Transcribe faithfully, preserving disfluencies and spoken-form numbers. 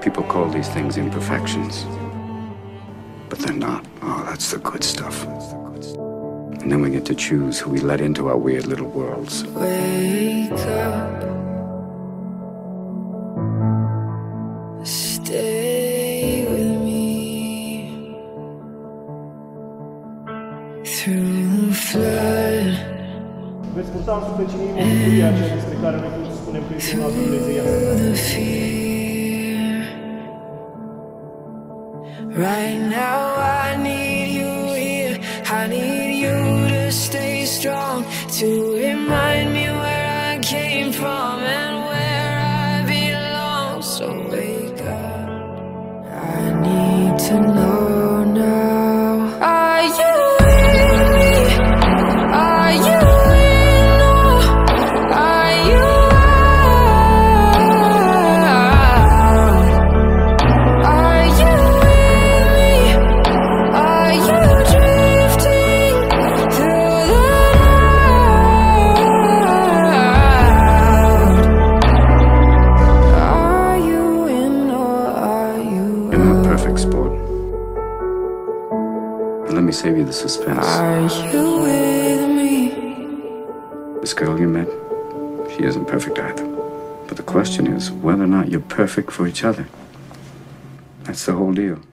People call these things imperfections. But they're not. Oh, that's the good stuff. And then we get to choose who we let into our weird little worlds. Wake up. Stay with me through the flood. Veți purta în suflet și inimă bucuria aceea despre care noi toți spunem că este una dumnezeiască. Right now I need you here. I need you to stay strong, to remind me where I came from and where I belong. So wake up, I need to know now. Are you with me? Are you in or are you out? Are you with me? Are you drifting through the night? Are you in or are you You're not perfect, sport. But let me save you the suspense. Are you with me? This girl you met, she isn't perfect either. But the question is whether or not you're perfect for each other. That's the whole deal.